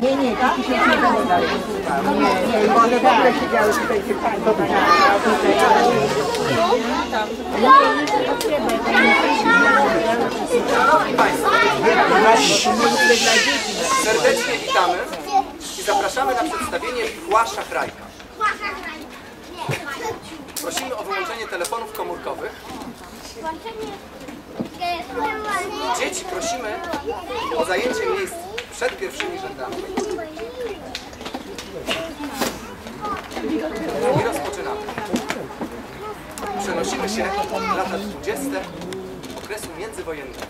Nie, tak? Nie, one w ogóle siedziały tutaj, gdzie pani. Szanowni Państwo, serdecznie witamy i zapraszamy na przedstawienie Pchła Szachrajka. Prosimy o wyłączenie telefonów komórkowych. Dzieci prosimy o zajęcie miejsc przed pierwszymi rzędami. I rozpoczynamy. Przenosimy się w lata 20. okresu międzywojennego.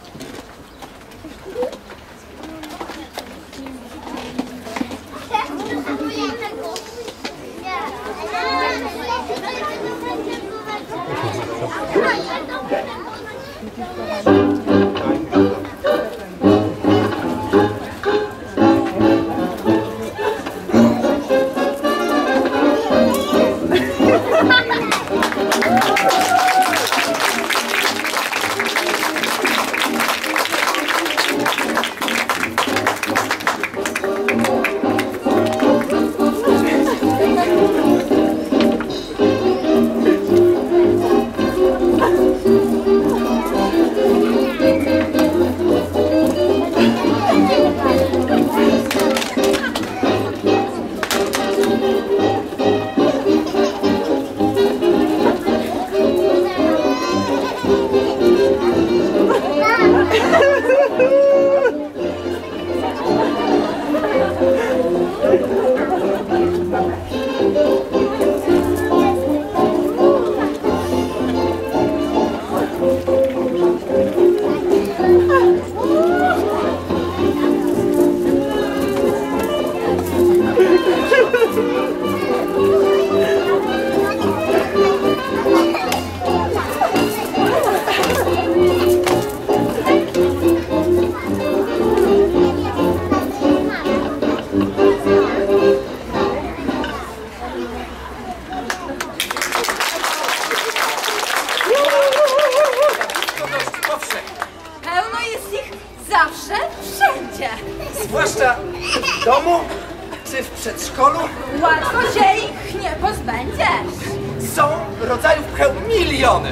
Zwłaszcza w domu czy w przedszkolu. Łatwo się ich nie pozbędziesz. Są rodzajów pcheł miliony.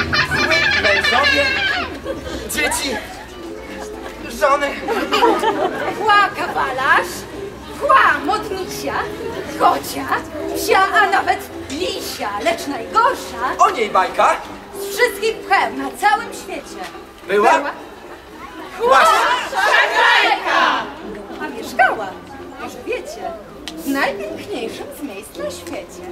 Mężowie, dzieci, żony. Pchła kawalarz, pchła modnisia, kocia, psia, a nawet lisia, lecz najgorsza O niej bajka z wszystkich pcheł na całym świecie była Pchła Szachrajka! A mieszkała, może wiecie, w najpiękniejszym z miejsc na świecie.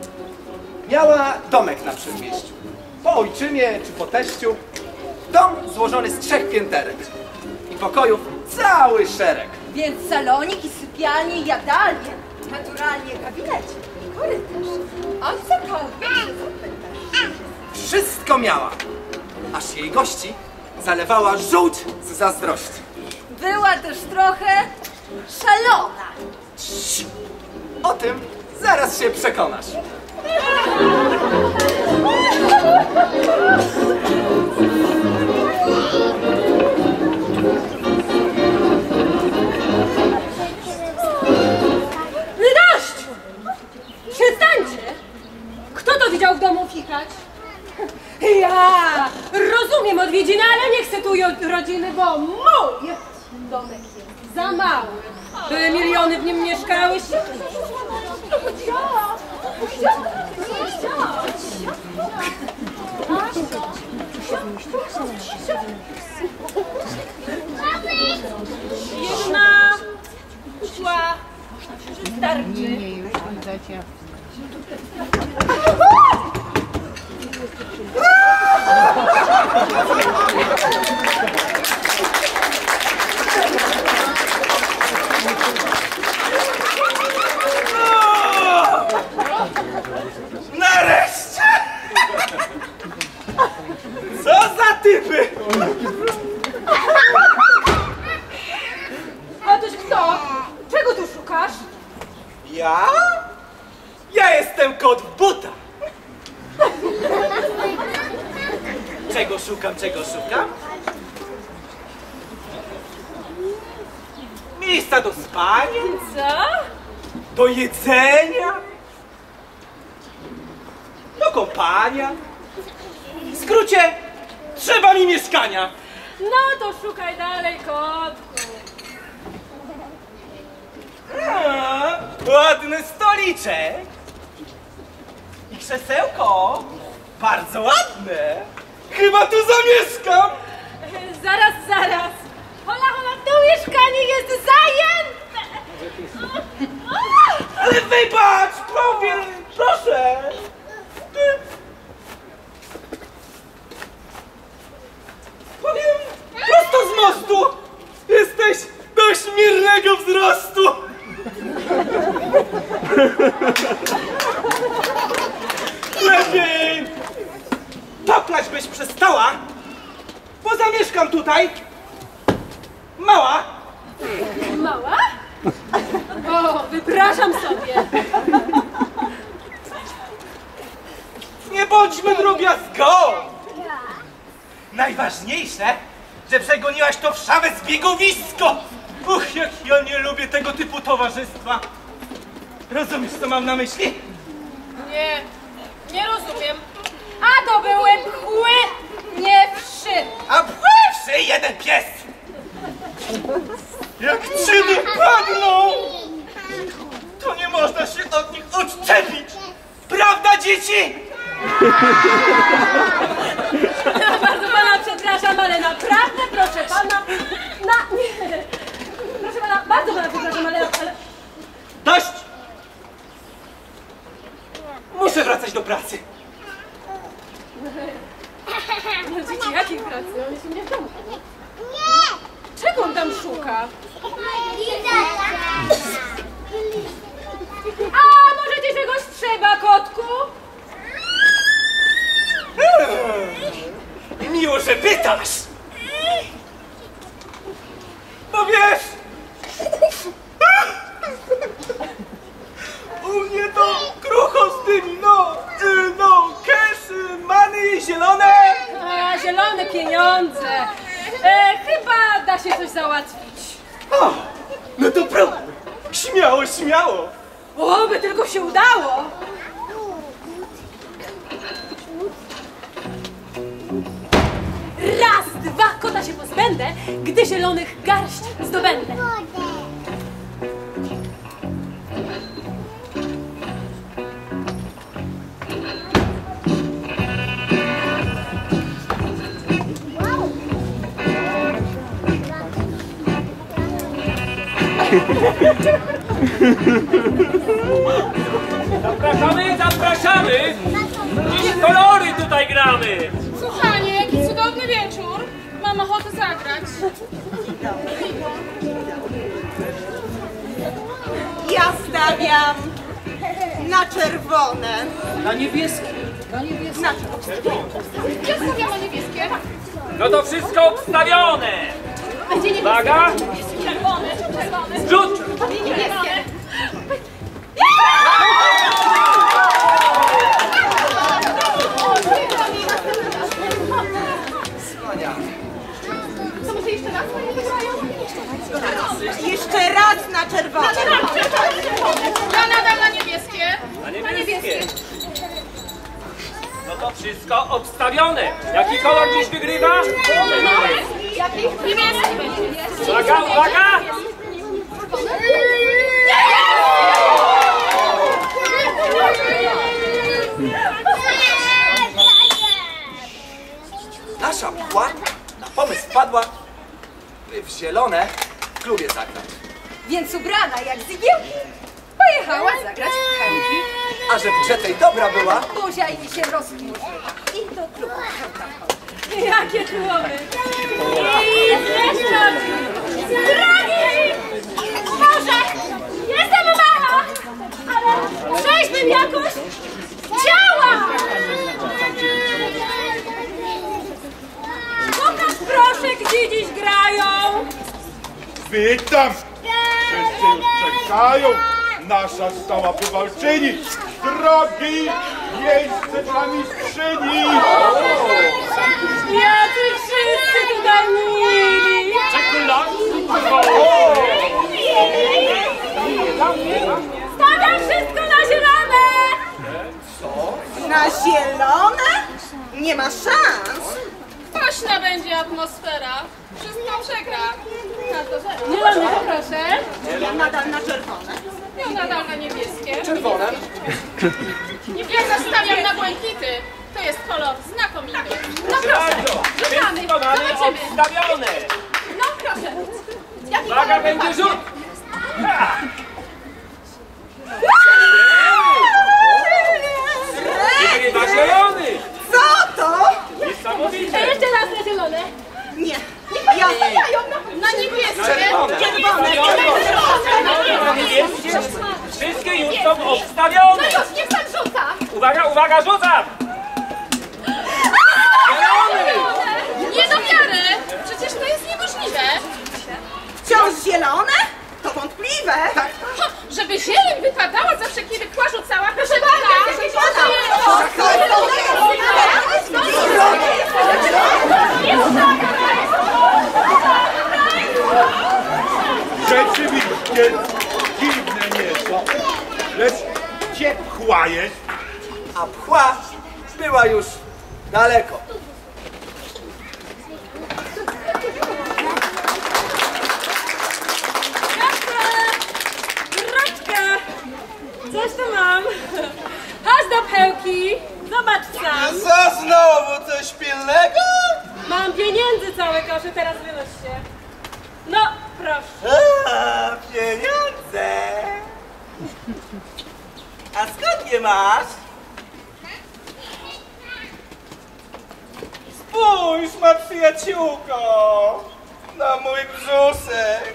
Miała domek na przedmieściu. Po ojczymie czy po teściu. Dom złożony z 3 pięterek. I pokojów cały szereg. Więc salonik i sypialnie i jadalnie, naturalnie gabinecie i korytarz. O cokolwiek się zapytasz. Wszystko miała. Aż jej gości zalewała żółć z zazdrości. Była też trochę szalona. Cii. O tym zaraz się przekonasz. Dość! Przestańcie! Kto to widział w domu fikać? Ja rozumiem odwiedziny, ale nie chcę tu rodziny, bo mój domek jest za mały, by miliony w nim mieszkały. Jedna szła, starczy. Nareszcie! Co za typy! Otóż kto? Czego tu szukasz? Ja? Ja jestem kot w buta. Czego szukam, czego szukam? miejsca do spania, Co? do jedzenia, do kąpania. W skrócie, trzeba mi mieszkania. No to szukaj dalej, kotku. Ładny stoliczek i krzesełko, bardzo ładne. Chyba tu zamieszkam. Zaraz, zaraz. Hola, hola, to mieszkanie jest zajęte. Ale wybacz, powiem, proszę. Powiem, prosto z mostu. Jesteś dość mirnego wzrostu. Lepiej paplać byś przestała, bo zamieszkam tutaj. Mała. Mała? O, wypraszam sobie. Nie bądźmy drobiazgą. Najważniejsze, że przegoniłaś to wszawe zbiegowisko. Uch, jak ja nie lubię tego typu towarzystwa. Rozumiesz, co mam na myśli? Nie, nie rozumiem. A to były pchły, nie wszy. A pływszy jeden pies! Jak czyny padną, to nie można się od nich odczepić. Prawda, dzieci? Bardzo pana przepraszam, ale naprawdę, proszę pana, nie. Proszę pana, bardzo pana przepraszam, ale... Dość! Muszę wracać do pracy. Dzieci, jakiej pracy? On jest u mnie w domu. Czego on tam szuka? A może ci czegoś trzeba, kotku? Miło, że pytasz. No wiesz, u mnie to krucho z tymi, cash, money, zielone. A, zielone pieniądze. Chyba da się coś załatwić. O, no to próbuj. Śmiało, śmiało. O, by tylko się udało. Raz, dwa, kota się pozbędę, gdy zielonych garść zdobędę. Zapraszamy, zapraszamy! Dziś kolory tutaj gramy! Kochanie, jaki cudowny wieczór. Mam ochotę zagrać. Ja stawiam na czerwone. Na niebieskie. Ja stawiam na niebieskie. No to wszystko obstawione! Uwaga! Czerwone, czerwone. Rzut! Niebieskie. Co, może jeszcze raz pani wygrają? Jeszcze raz na czerwone. Ja nadal na niebieskie. Na niebieskie! No to wszystko obstawione! Jaki kolor dziś wygrywa? Niebieski będzie. Uwaga, uwaga! Nasza mgła na pomysł wpadła, by w zielone w klubie zagrać. Więc ubrana jak zgiełki, pojechała zagrać w chęci. A że w grze tej dobra była, Buzia jej się rozchmurzyła i do klubu. Jakie słowy! I zresztą, drogi! Może jestem mała, ale przejdźmy jakoś działa! Pokaż proszę, gdzie dziś grają! Witam! Wszyscy już czekają! Nasza stała bywalczyni! Drogi! Miejsce dla mistrzyni! Jacy wszyscy tutaj mili! Czekolad! nie ma szans. Kwaśna będzie atmosfera. Wszystko przegra. Na to zero. Zielony, poproszę. Ja nadal na czerwone. Ja nadal na niebieskie. Czerwone. Ja zastawiam na błękity. To jest kolor znakomity. No proszę, Bardzo. rzucamy. Wszystko mamy Zobaczymy. obstawione. No proszę. Jaki Uwaga, kolor będzie wypadnie? rzut. Ha! Wygrywa zielony. Co to? Niesamowite. Jeszcze raz na zielone. Nie. Ja Na niebieskie. Czerwone. Na niebieskie. Wszystkie już są obstawione. Już, niech pan rzuca. Uwaga, uwaga, rzucam. Zielony. Nie do wiary. Przecież to jest niemożliwe. wciąż zielone? To wątpliwe. Ha, żeby zieleń wypadała zawsze, kiedy kła rzucała, proszę pana. Rzeczywiście dziwne nieco, lecz gdzie pchła jest? A pchła była już daleko. Raczka! Coś tu mam. Chodź do pełki. Zobacz sam. Co znowu coś pilnego? Mam pieniędzy całe kosze, teraz wynoś się. No, proszę. A, pieniądze! A skąd je masz? Spójrz, ma przyjaciółko, na mój brzusek.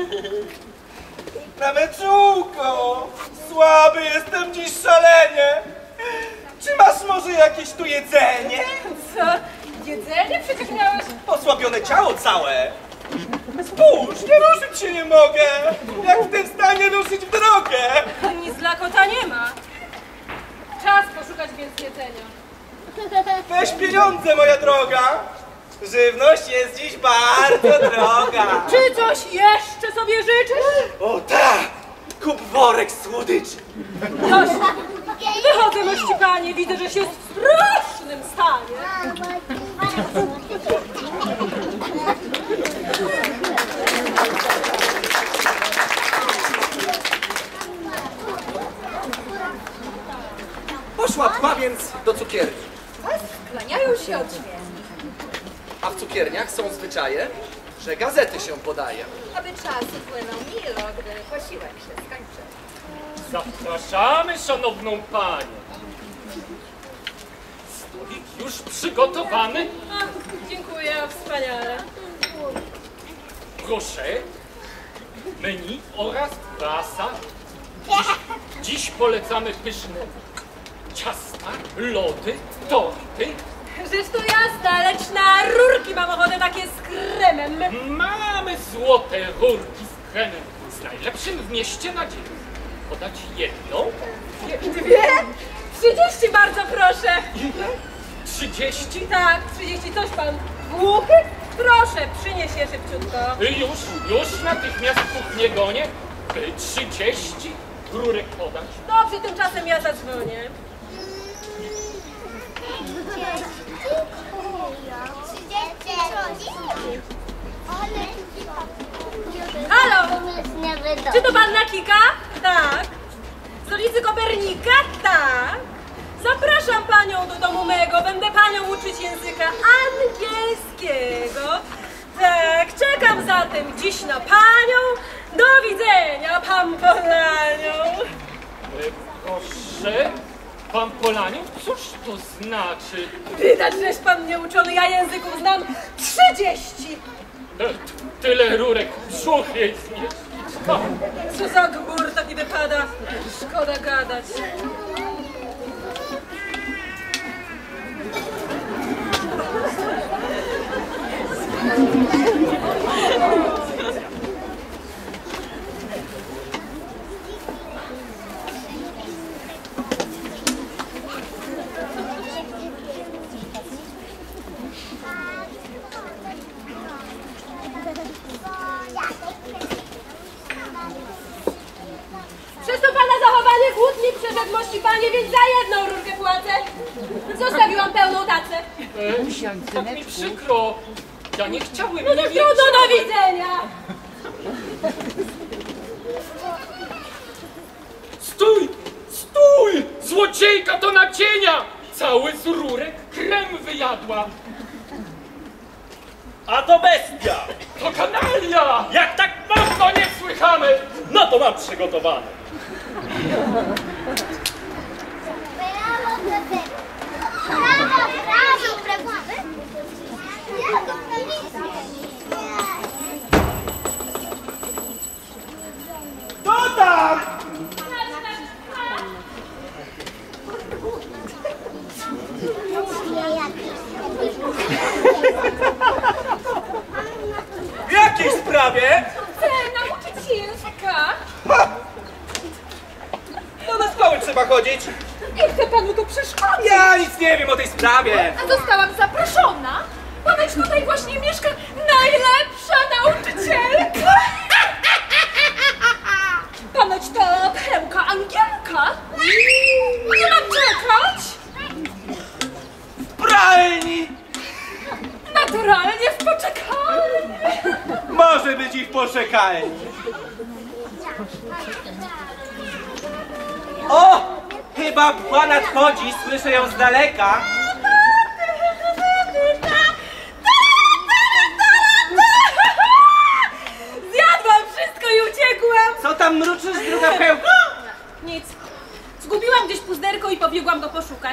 Na me czółko. Słaby jestem dziś szalenie. Czy masz może jakieś tu jedzenie? Co? Jedzenie? Przecież miałeś... Osłabione ciało całe. Spójrz, nie ruszyć się nie mogę. Jak w tym stanie ruszyć w drogę? Nic dla kota nie ma. Czas poszukać więc jedzenia. Weź pieniądze, moja droga. Żywność jest dziś bardzo droga. Czy coś jeszcze sobie życzysz? O tak! Kup worek słodyczy. Dość. Wychodzę, mości panie. Widzę, że się w strasznym stanie. Poszła pchła więc do cukierni. Kłaniają się od śmiechu, A w cukierniach są zwyczaje, że gazety się podaje. aby czas upłynął milo, gdy posiłek się skończy. Zapraszamy szanowną panią. Stolik już przygotowany. Ach, dziękuję, wspaniale. Proszę, menu oraz prasa. Dziś polecamy pyszne ciasta, lody, torty. Rzecz to jasna, lecz na rurki mam ochotę takie z kremem. Mamy złote rurki z kremem, z najlepszym w mieście nadzieją. Podać jedną, Dwie? 30 bardzo proszę. 30. Tak, 30. Coś pan głuchy? Proszę, przynieś je szybciutko. Już natychmiast kuchnię gonię. 30 rurek podać. Dobrze, tymczasem ja zadzwonię. Halo? Czy to panna Kika? Tak. Z ulicy Kopernika? Tak. Zapraszam panią do domu mego. Będę panią uczyć języka angielskiego. Tak, czekam zatem dziś na panią. Do widzenia, pan Polaniu. Proszę, pan Polaniu, cóż to znaczy? Widać, żeś pan nieuczony. Ja języków znam 30. Tyle rurek brzuch jej zmieścić. O, Co za gbur taki wypada. Szkoda gadać. Przez to pana zachowanie głód mi żedmości panie, więc za jedną rurkę płacę. Zostawiłam pełną tacę. Tak mi przykro. Ja nie chciałem, No to nie trudno, do wiedziałem. widzenia. Stój! Stój! Złodziejka to nadzienia! Cały z rurek krem wyjadła. A to bestia! To kanalia! Jak tak To niesłychane! No to mam przygotowane. To tam! W jakiej sprawie? Chcę nauczyć się języka. No do szkoły trzeba chodzić. Nie chcę panu tu przeszkodzić. Ja nic nie wiem o tej sprawie. A zostałam zaproszona. Ponoć tutaj właśnie mieszka najlepsza nauczycielka. Ponoć to pełka Angielka. Nie mam czekać. W pralni! Naturalnie w poczekalni. Może być i w poczekalni. O! Chyba mgła nadchodzi, słyszę ją z daleka. Zjadłam wszystko i uciekłam. Co tam mruczysz, druga pełka? Nic. Zgubiłam gdzieś puzderko i pobiegłam go poszukać.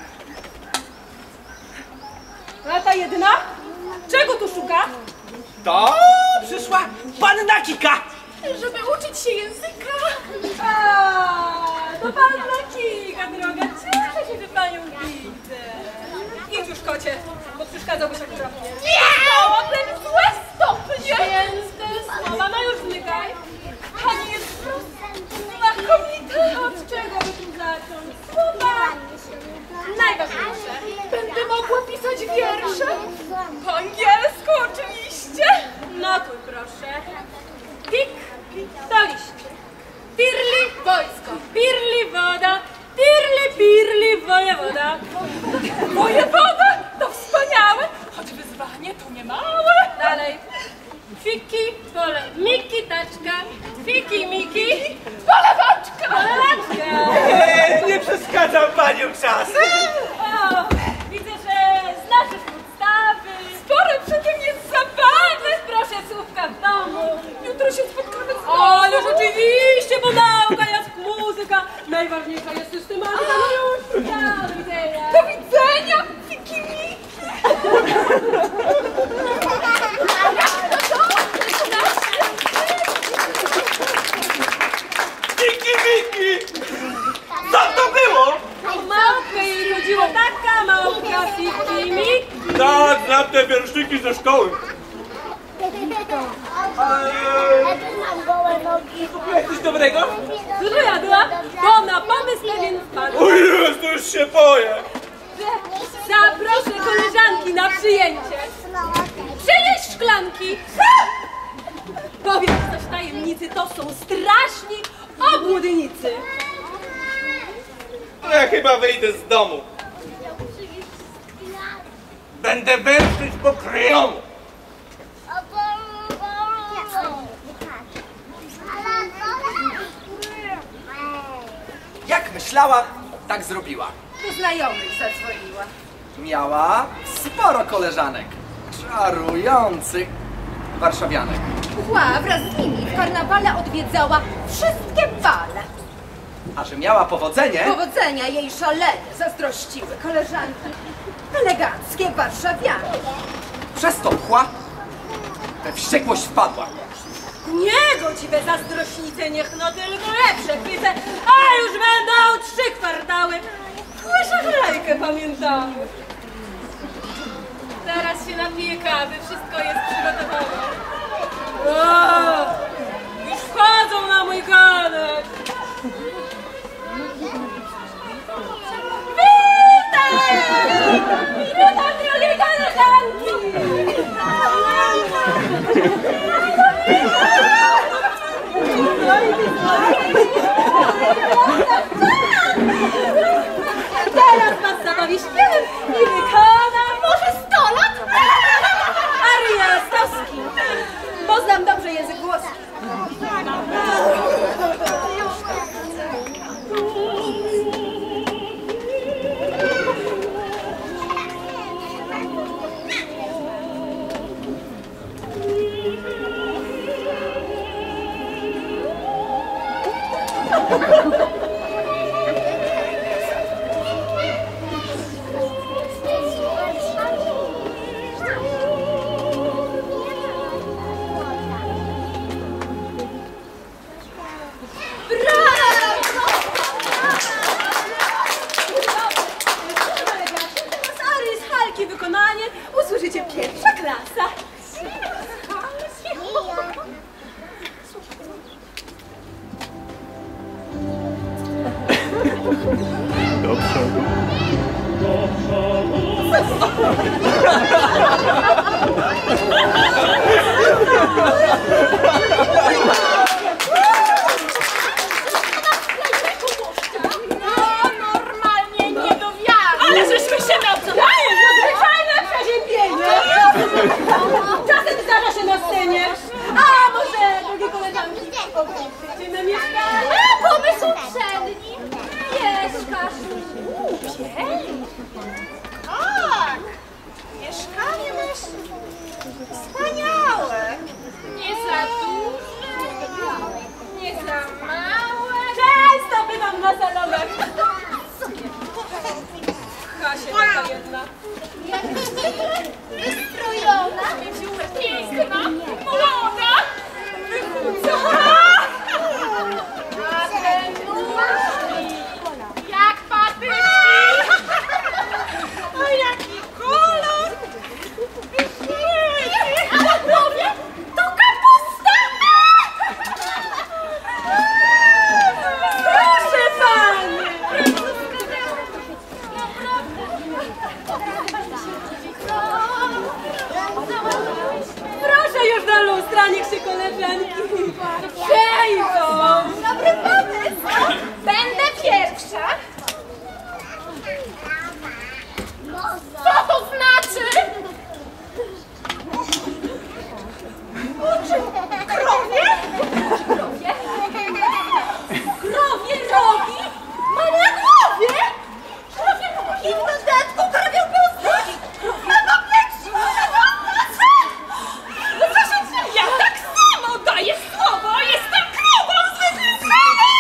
A ta jedna? Czego tu szuka? To przyszła panna Kika. Żeby uczyć się języka. A, to panna Kika, droga. Cieszę się, że panią widzę. Idź już, kocie, bo przeszkadzałbyś okropnie. Miałabym złe stopnie. Święte słowa, no już zmykaj. Pani jest znakomita. Od czego by tu zacząć? Słowa najważniejsze. Będę mogła pisać wiersze. Po angielsku oczywiście. No tu proszę. Pik, to liść. Pirli, wojsko. Pirli, woda. Pirli, pirli, wojewoda. Wojewoda to wspaniałe, choć wyzwanie to nie małe. Dalej. Fiki, pole, miki, taczka. Fiki, miki. Polewaczka. Polewaczka. Nie przeszkadzam panią czasem. O, widzę, że znasz już podstawy. Spore przy tym jest zabawy. Proszę, słówka w domu. Jutro się spotkamy z Ale rzeczywiście, bo nauka jest muzyka. Najważniejsza jest systematyka. No już, do widzenia. Do widzenia, Fikimi. Miki, Miki! Co to było? O małpkę jej chodziło, taka małpka, Fiki, Miki. Tak, znam te wierszyki ze szkoły. Kupiłeś coś dobrego? Dużo jadła, bo na pomysł pewien wpadł, O Jezu, już się boję. że zaproszę koleżanki na przyjęcie. Przynieś szklanki. Powiem coś tajemnicy, to są straszni obłudnicy. To ja chyba wyjdę z domu. Będę węszyć po kryjomu. Jak myślała, tak zrobiła. Do znajomych zadzwoniła. Miała sporo koleżanek. Czarujących warszawianek. Mgła wraz z nimi w karnawale odwiedzała wszystkie bale. A że miała powodzenie, Powodzenia jej szalenie zazdrościły koleżanki. Eleganckie warszawianki. przez to mchła we wściekłość wpadła. Niegodziwe zazdrośnice, niech no tylko lepsze chwycę, a już będą 3 kwartały. Szachlejkę pamiętamy. Teraz się napiję kawy, wszystko jest przygotowane. O, już wchodzą na mój ganek. Witaj! Witam, drogie koleżanki! Wykonanie usłyszycie pierwsza klasa. Normalnie nie do wiary. Ale żeśmy się nawzajem, zwyczajne przeziębienie. Czasem zdarza się na scenie. A może drogie koleżanki, opuścicie na mieszkanie? Pomysł przedni. Mieszkasz u Pieli? Tak. Mieszkanie masz wspaniałe. Nie za duże, nie za małe. Często bywam na salonach. Kasia taka jedna. Wystrojona, piękna, młoda, wychudzona. A te nóżki, jak patyczki. A jaki kolor. A na głowie to kapusta. Proszę pani. Proszę już do lustra, niech się koleżanki przejdą. Dobry pomysł. Będę pierwsza. Co to znaczy? Krowie? Krowie? Krowie rogi? Mam na głowie? Krowie rogi w dodatku, krowie piąstki. Krowie papieżki. No co się dzieje? Ja tak samo daję słowo. Jestem krową zwyczajną.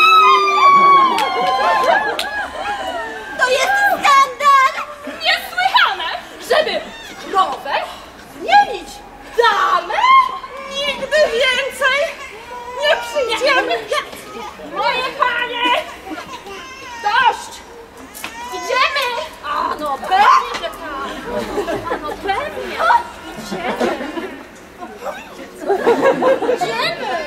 To jest skandal. Niesłychane, żeby krowę zmienić damę. Nigdy więcej nie przyjdziemy. Moje panie, dość. Idziemy. A no pewnie, że tak. A no pewnie. Idziemy. Idziemy.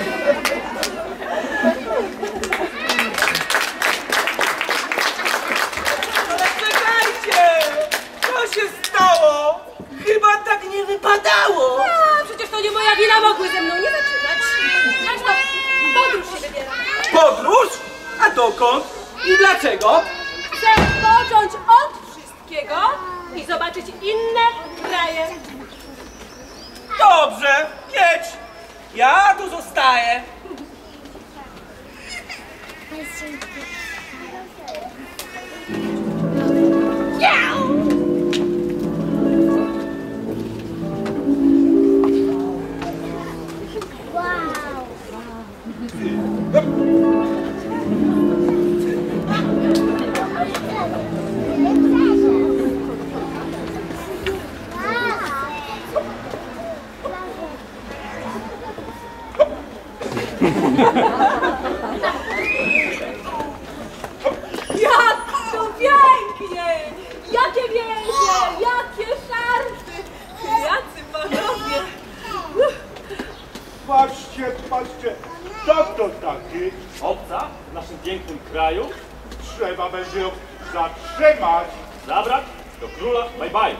Czekajcie! Co się stało? Chyba tak nie wypadało. A, przecież to nie moja wina, mogły ze mną nie zaczynać. Zresztą podróż się wybieram. Podróż? A dokąd? I dlaczego? Chcę począć od wszystkiego i zobaczyć inne kraje. Dobrze, jedź. Ja tu zostaję. Jak to pięknie! Jakie więzie! Jakie szarfy! Jacy panowie! Patrzcie, patrzcie, co to taki? Obca w naszym pięknym kraju, Trzeba będzie ją zatrzymać. zabrać do króla, bye bye.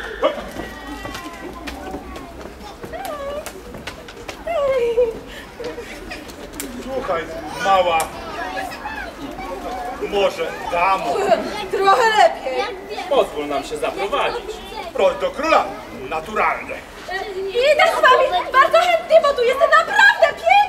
Słuchaj, mała, może damo, Trochę lepiej. Pozwól nam się zaprowadzić. proś do króla, naturalnie. Idę z wami bardzo chętnie, bo tu jest naprawdę pięknie!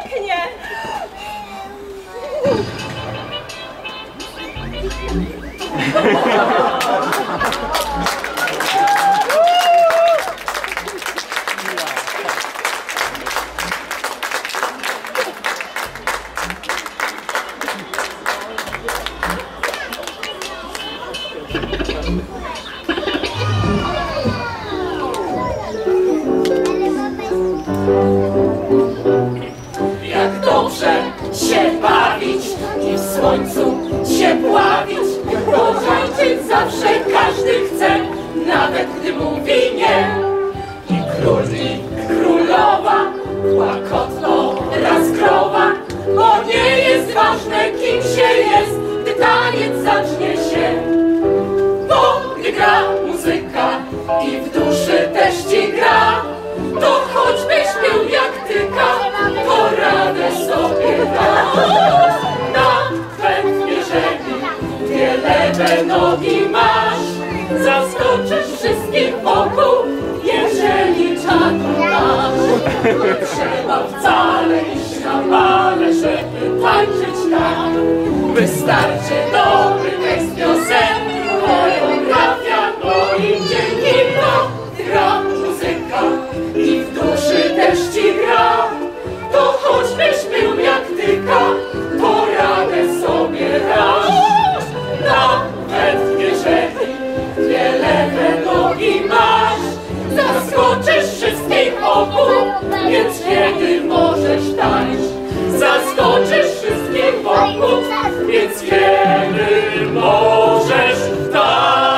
dobrze się bawić i w słońcu się pławić, bo tańczyć zawsze każdy chce, nawet gdy mówi nie. I król i królowa, łakotno raz krowa, bo nie jest ważne, kim się jest, gdy taniec zacznie się. Bo gdy gra muzyka i w duszy też ci gra, to choćbyś był jak tyka, to radę sobie dasz. Nawet jeżeli dwie lewe nogi masz, zaskoczysz wszystkich wokół, jeżeli czadu masz. Nie trzeba wcale iść na bale, żeby tańczyć tak. Wystarczy dobry tekst piosenki, choreografia, no i dzięki to gra muzyka i w duszy też ci gra. To choćbyś był jak tyka, to radę sobie dasz. Nawet jeżeli dwie lewe nogi masz, zaskoczysz wszystkich wokół, więc kiedy możesz tańczyć, zaskoczysz wszystkich wokół, więc kiedy możesz tańczyć.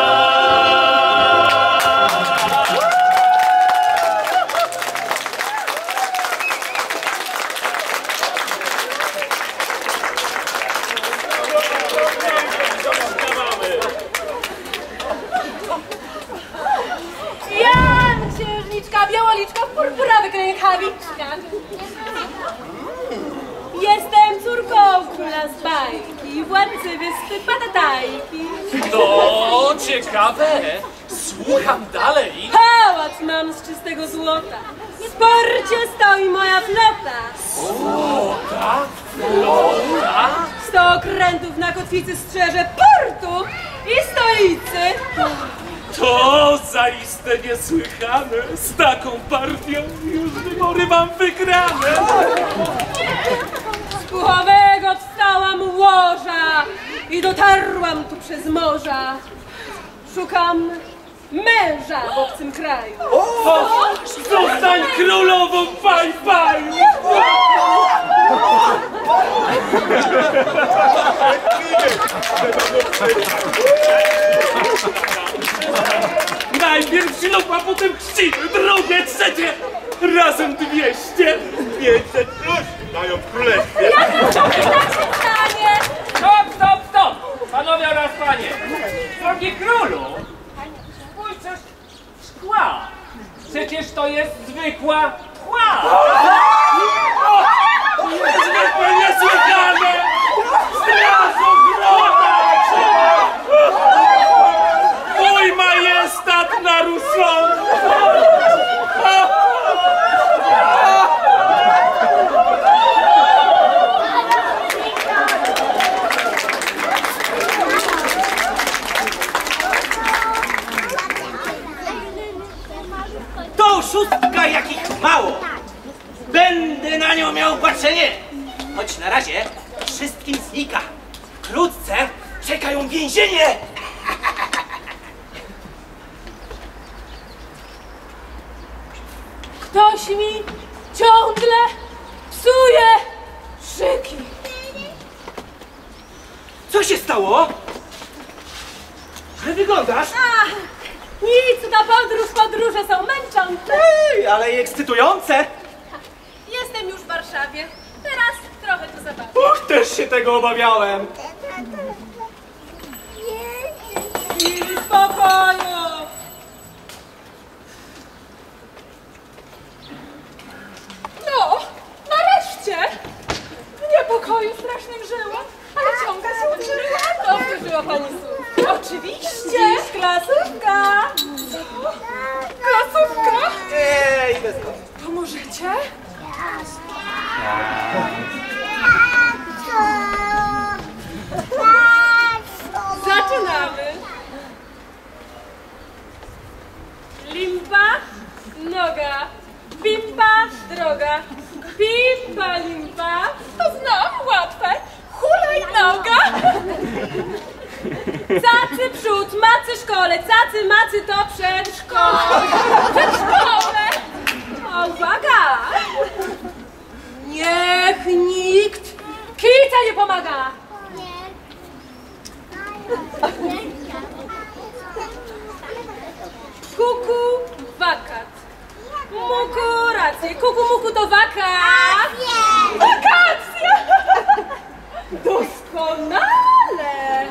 Księżniczka Białoliczka w purpurowych rękawiczkach. Jestem córką króla z bajki i władcy wyspy Patatajki. No, ciekawe. Słucham dalej. Pałac mam z czystego złota. W porcie stoi moja flota. Flota? Flota? 100 okrętów na kotwicy strzeże portu i stolicy. To zaiste niesłychane. Z taką partią już wybory mam wygrane. Z puchowego wstałam łoża i dotarłam tu przez morza. Szukam męża w obcym kraju. Zostań królową baj-baju! Najpierw ślub, a potem chrzciny, drugie, trzecie, razem 200. 500 plus dają w królestwie. Stop! Panowie oraz panie. Drogi królu, spójrz szkła. Przecież to jest zwykła pchła. Zwykłe niesłychane! Straż ochrona! Mój majestat naruszony! To szóstka jakich mało. Będę na nią miał patrzenie. Choć na razie wszystkim znika. Wkrótce czekają więzienie. Ktoś mi ciągle psuje szyki. Co się stało? Źle wyglądasz? Nic, ta podróże są męczące. Ej, ale i ekscytujące. Jestem już w Warszawie. Teraz trochę tu zabawię. Och, też się tego obawiałem. I spokoju. No, nareszcie. W niepokoju strasznym żyłam, ale ciąga się odżyła. Powtórzyła pani Słów. Oczywiście. Dziś klasówka. Co? Klasówka? Ej, bez końca. Pomożecie? Zaczynamy. Limpa, noga, pimpa, droga, pimpa, limpa. To znam, łatwe. Hulajnoga. Cacy przód, macy szkole, cacy, macy to przedszkole. Przedszkole. O, uwaga. Niech jak nikt kica nie pomaga. Kuku, wakat. Muku, rację. Kuku, muku to wakat. Wakacja! Doskonale!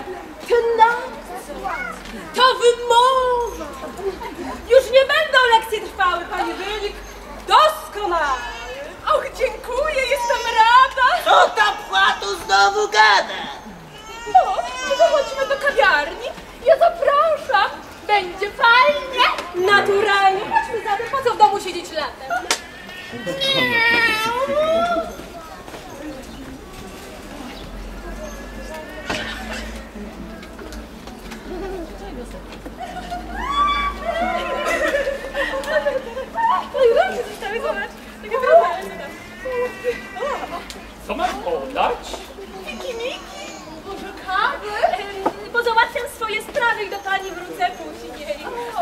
To wymowa! Już nie będą lekcje trwały, pani Wynik. Doskonale! Och, dziękuję, jestem rada! Co ta płatu znowu gada? No, może chodźmy do kawiarni? Ja zapraszam. Będzie fajnie. Naturalnie. Chodźmy zatem, po co w domu siedzieć latem? Co mam podać? Może kawy? Bo załatwiam swoje sprawy i do pani wrócę później.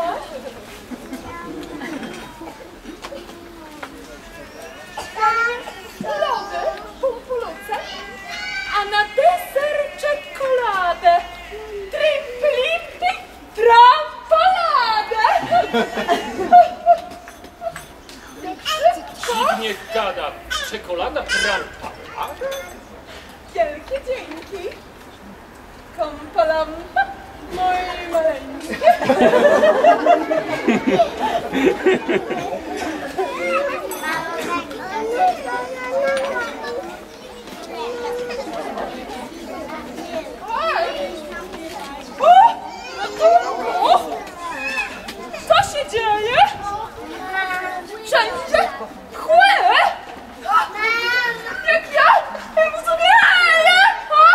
Lody, pumpuluce, a na deser czekoladę. Triplipi, trampoladę. Dziwnie gada. Czekolada trampa. Wielkie dzięki. Kompalampa, moje maleńkie. Co się dzieje? Wszędzie chłe! Jak ja zrozumiałem!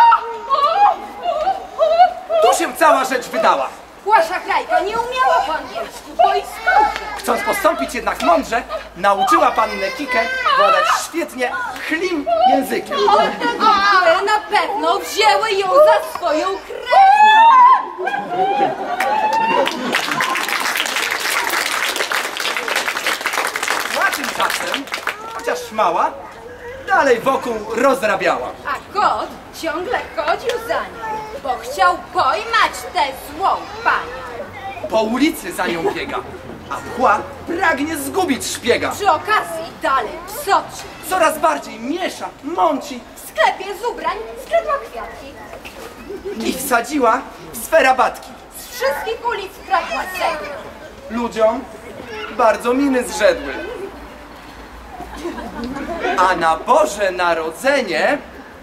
Tu się cała rzecz wydała. Łasza krajka nie umiała po angielsku, bo i skąd? Chcąc postąpić jednak mądrze, nauczyła pannę Kikę władać świetnie chlim językiem. Ale na pewno wzięły ją za swoją krewną. A tymczasem, chociaż mała, dalej wokół rozrabiała. A kot ciągle chodził za nią, bo chciał pojmać tę złą panią. Po ulicy za nią biega, a mchła pragnie zgubić szpiega. Przy okazji dalej psoci. Coraz bardziej miesza, mąci W sklepie z ubrań skradła kwiatki. i wsadziła w swe rabatki. Z wszystkich ulic kradła zegę. Ludziom bardzo miny zrzedły. A na Boże Narodzenie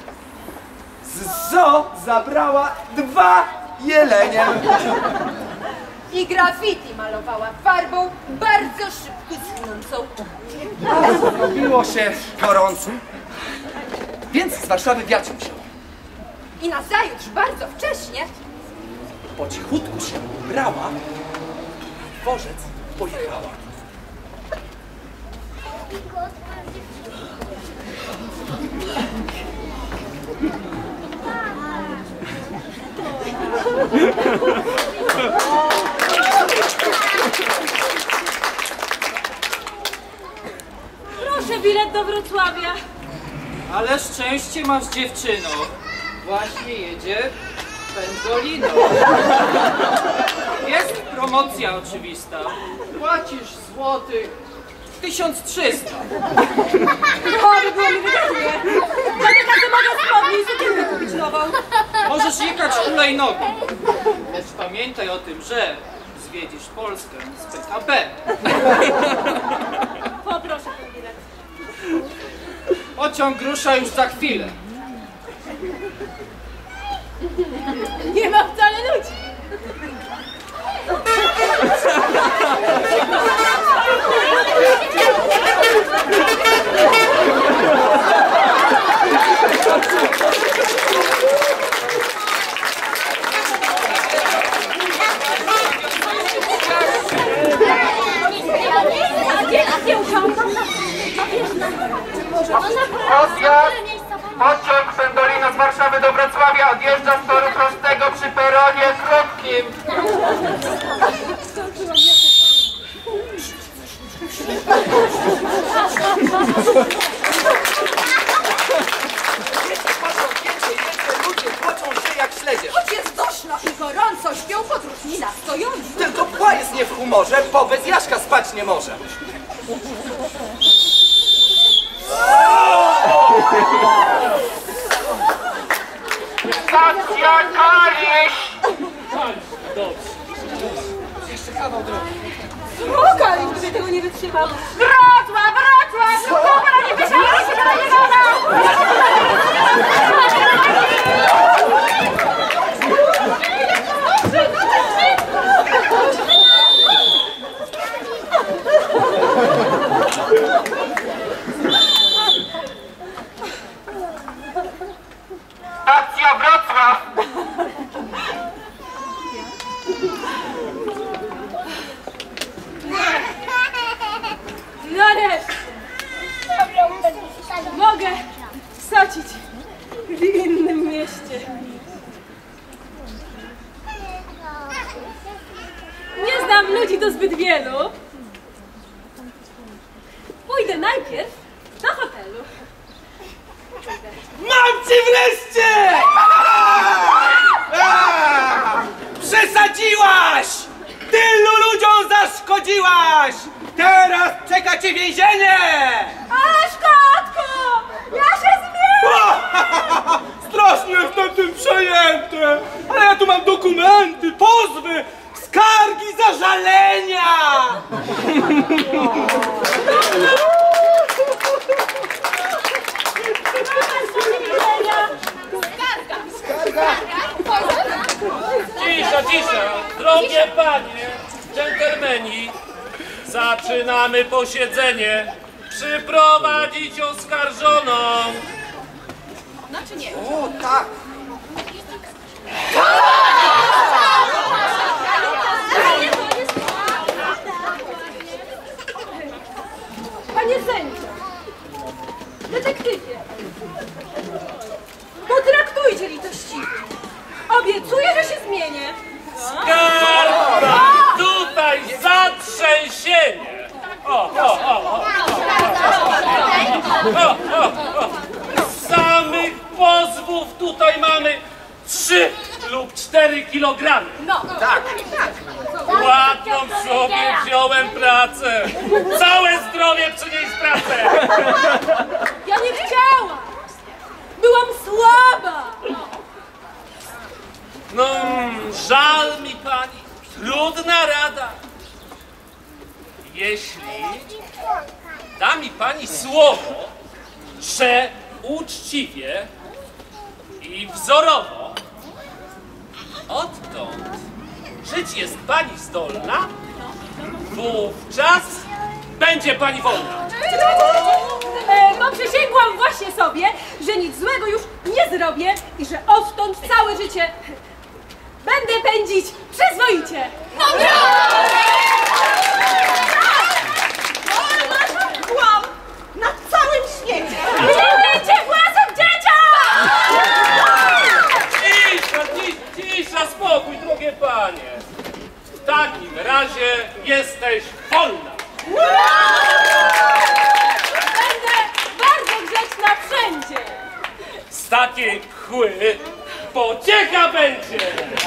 z zoo zabrała 2 jelenie. I graffiti malowała farbą bardzo szybko schnącą. Robiło się gorąco, więc z Warszawy wiatrem wziął. I nazajutrz bardzo wcześnie Po cichutku się ubrała, na dworzec pojechała. Proszę bilet do Wrocławia. Ale szczęście masz, dziewczyno. Właśnie jedzie Pendolino. Jest promocja oczywista. Płacisz złotych 1300. No, by było mi wygodnie. Dlatego każdy mogę spodnie i sukienkę kupić nową. Możesz jechać hulajnogą. Lecz pamiętaj o tym, że zwiedzisz Polskę z PKB. Poproszę ten bilet. Pociąg rusza już za chwilę. Nie ma wcale ludzi. Pociąg Pendolino z Warszawy do Wrocławia odjeżdża z toru prostego przy peronie krótkim. chwila, stojący. Tylko pła jest nie w humorze, bo bez Jaszka spać nie może. Stacja Kalisz! Jeszcze kawał drogi. Smoka, gdyby tego nie wytrzymał. Wrocław, Wrocław! Dobra, nie wysiadaj się do niego! Stacja Wrocław! Nareszcie! Mogę sacić w innym mieście. Nie znam ludzi do zbyt wielu. Pójdę najpierw do hotelu. Mam cię wreszcie! Przesadziłaś! Tylu ludziom zaszkodziłaś! Teraz czeka cię więzienie! Ale Szkotku! Ja się zmienię! Strasznie jestem tym przejęty! Ale ja tu mam dokumenty, pozwy, Skargi, zażalenia! Cisza, cisza! Drogie panie, dżentelmeni, zaczynamy posiedzenie. Przyprowadzić oskarżoną. Znaczy nie. O, tak. Panie sędzio, detektywie, potraktujcie litościwie. Obiecuję, że się zmienię. Skarga! Tutaj zatrzęsienie! Z samych pozwów tutaj mamy 3 lub 4 kilogramy. No, Tak. Ładną sobie wziąłem pracę. Całe zdrowie przynieść pracę. Ja nie chciałam. Byłam słaba. No, żal mi pani. Trudna rada. Jeśli da mi pani słowo, że uczciwie i wzorowo odtąd żyć jest pani zdolna, wówczas będzie pani wolna. Bo przysięgłam właśnie sobie, że nic złego już nie zrobię i że odtąd całe życie będę pędzić przyzwoicie. no kłam na całym świecie. Nie wiecie własnym dzieciom! Cisza, spokój, drogie panie. W takim razie jesteś wolna. Będę bardzo grzeczna wszędzie. Z takiej kły pociecha będzie.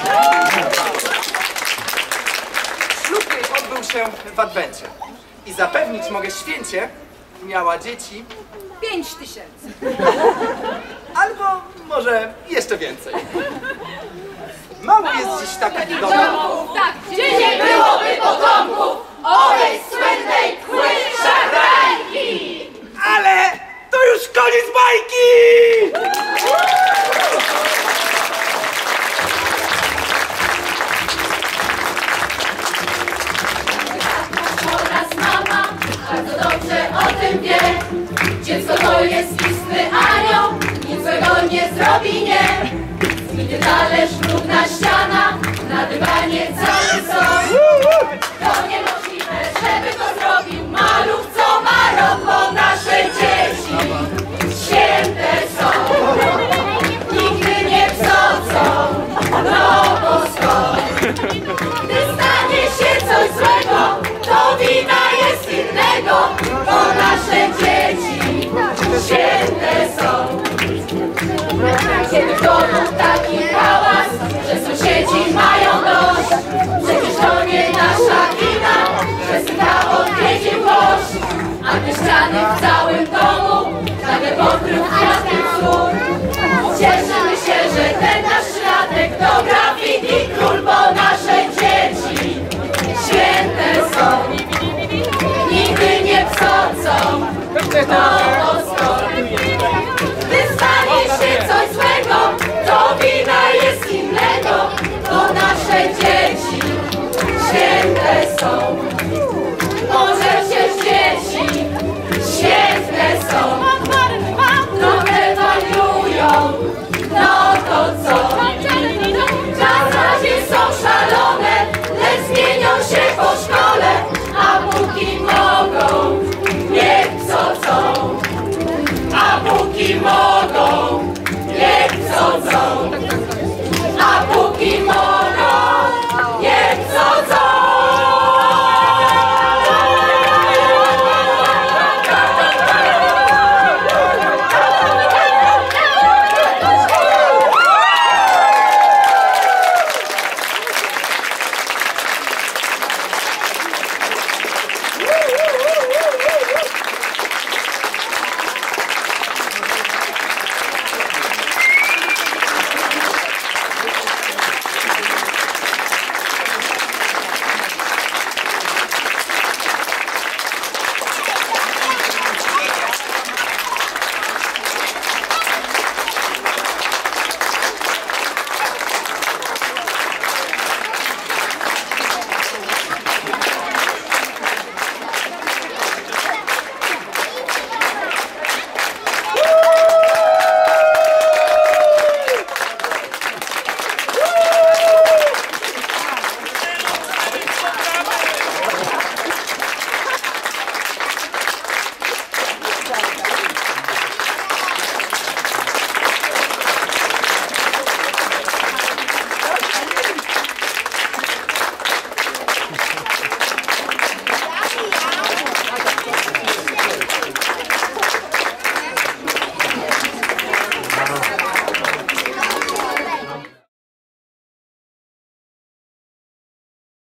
Ślub jej odbył się w Adwencie. I zapewnić mogę święcie, miała dzieci 5000. albo może jeszcze więcej. Mało jest dziś takich domów. Tak, gdzie nie byłoby potomków owej słynnej kły szarajki. Ale to już koniec bajki! Oraz mama bardzo dobrze o tym wie. Dziecko to jest istny anioł, nic złego nie zrobi, nie. Zginie talerz, brudna ściana, na dywanie cały stół. To niemożliwe, żeby to zrobił maluch, co ma rok, bo nasze dzieci święte są. Nigdy nie wzocą, no bo skąd? Gdy stanie się coś złego, to wina jest innego, bo nasze dzieci święte są. Kiedy w domu taki hałas, że sąsiedzi mają dość, jasny wzór. Cieszymy się, że ten nasz światek to graffiti król, bo nasze dzieci święte są, nigdy nie psocą.